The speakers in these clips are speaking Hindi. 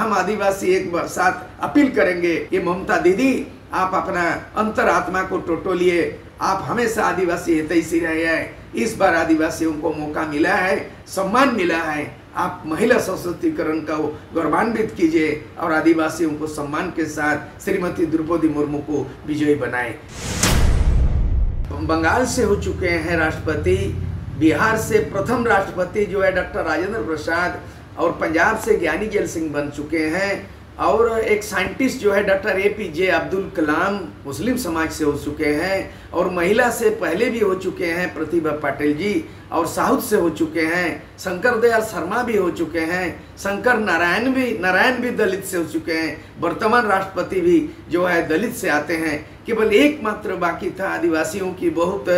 हम आदिवासी एक साथ अपील करेंगे कि ममता दीदी, आप अपना अंतरात्मा को टटोलिए। आप हमेशा आदिवासी हितैषी रहे हैं। इस बार आदिवासियों को मौका मिला है, सम्मान मिला है। आप महिला सशक्तिकरण को गौरवान्वित कीजिए और आदिवासियों को सम्मान के साथ श्रीमती द्रौपदी मुर्मू को विजयी बनाए। बंगाल से हो चुके हैं राष्ट्रपति, बिहार से प्रथम राष्ट्रपति जो है डॉक्टर राजेंद्र प्रसाद, और पंजाब से ज्ञानी जैल सिंह बन चुके हैं, और एक साइंटिस्ट जो है doctor APJ Abdul Kalam Muslim समाज से हो चुके हैं, और महिला से पहले भी हो चुके हैं प्रतिभा पाटिल जी, और साउथ से हो चुके हैं शंकर दयाल शर्मा भी हो चुके हैं, शंकर नारायण भी दलित से हो चुके हैं, वर्तमान राष्ट्रपति भी जो है दलित से आते हैं। केवल एकमात्र बाकी था आदिवासियों की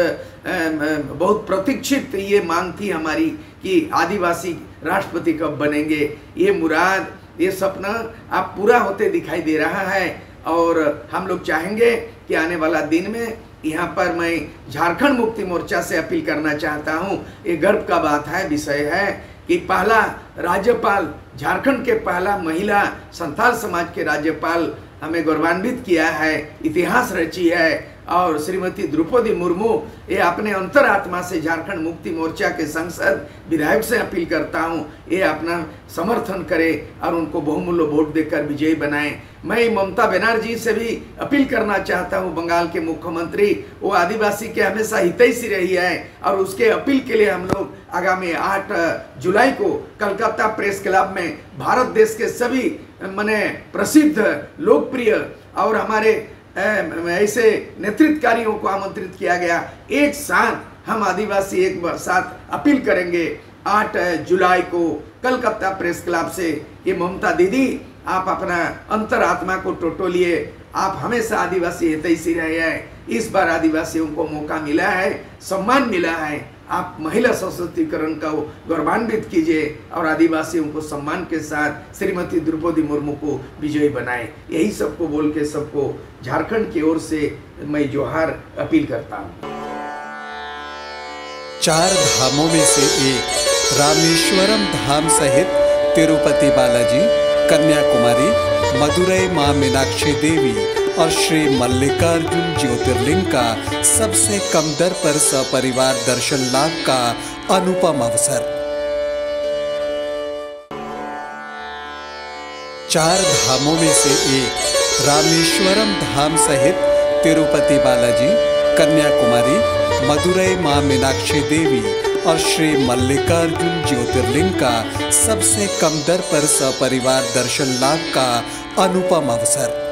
बहुत प्रतीक्षित ये मांग थी हमारी कि आदिवासी राष्ट्रपति कब बनेंगे। ये मुराद, ये सपना अब पूरा होते दिखाई दे रहा है, और हम लोग चाहेंगे कि आने वाला दिन में यहाँ पर मैं झारखंड मुक्ति मोर्चा से अपील करना चाहता हूँ। ये गर्व का बात है, विषय है कि पहला राज्यपाल, झारखंड के पहला महिला संथाल समाज के राज्यपाल हमें गौरवान्वित किया है, इतिहास रची है। और श्रीमती द्रौपदी मुर्मू, ये अपने अंतरात्मा से झारखंड मुक्ति मोर्चा के सांसद विधायक से अपील करता हूँ, ये अपना समर्थन करे और उनको बहुमूल्य वोट देकर विजयी बनाएं। मैं ममता बनर्जी से भी अपील करना चाहता हूँ, बंगाल के मुख्यमंत्री, वो आदिवासी के हमेशा हितैषी रही है, और उसके अपील के लिए हम लोग आगामी 8 जुलाई को कलकत्ता प्रेस क्लब में भारत देश के सभी प्रसिद्ध, लोकप्रिय और हमारे ऐसे नेतृत्वकारियों को आमंत्रित किया गया। एक साथ हम आदिवासी एक साथ अपील करेंगे 8 जुलाई को कलकत्ता प्रेस क्लब से कि ममता दीदी, आप अपना अंतरात्मा को टटोलिए। आप हमेशा आदिवासी हितैषी रहे हैं। इस बार आदिवासियों को मौका मिला है, सम्मान मिला है। आप महिला सशक्तिकरण को गौरवान्वित कीजिए और आदिवासियों को सम्मान के साथ श्रीमती द्रौपदी मुर्मू को विजयी बनाए। यही सबको बोल के सबको झारखंड की ओर से मैं जोहार अपील करता हूँ। 4 धामों में से एक रामेश्वरम धाम सहित तिरुपति बालाजी, कन्याकुमारी, मदुरई मां मीनाक्षी देवी और श्री मल्लिकार्जुन ज्योतिर्लिंग का सबसे कम दर पर सपरिवार दर्शन लाभ का अनुपम अवसर। 4 धामों में से एक रामेश्वरम धाम सहित तिरुपति बालाजी, कन्याकुमारी, मदुरई मां मीनाक्षी देवी और श्री मल्लिकार्जुन ज्योतिर्लिंग का सबसे कम दर पर सपरिवार दर्शन लाभ का अनुपम अवसर।